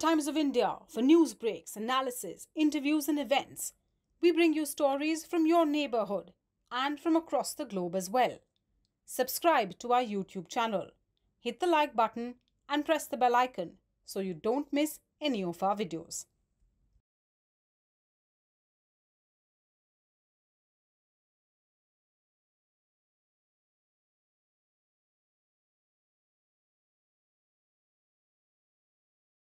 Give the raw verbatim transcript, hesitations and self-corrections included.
Times of India for news breaks, analysis, interviews and events. We bring you stories from your neighborhood and from across the globe as well. Subscribe to our YouTube channel. Hit the like button and press the bell icon so you don't miss any of our videos.